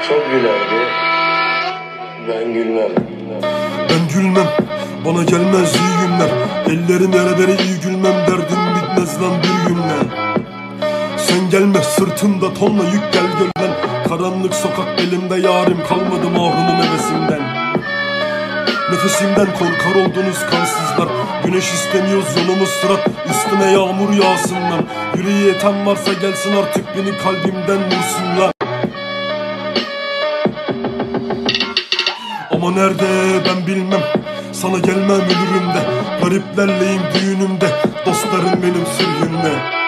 çok gülerdi. Ben gülmem. Ben gülmem, bana gelmez iyi günler. Ellerin ereberi iyi gülmem, derdim bitmez lan bir günle. Sen gelme sırtımda tonla yük, gel gölden. Karanlık sokak elimde, yarim kalmadı mahrumum hevesinden. Nefesimden korkar oldunuz kansızlar. Güneş istemiyoruz, yolumuz sırat, üstüne yağmur yağsınlar. Yüreği yeten varsa gelsin artık, beni kalbimden vursunlar. Ama nerede ben bilmem, sana gelmem ölürüm de. Gariplerleyim düğünümde, dostlarım benim sürgünde.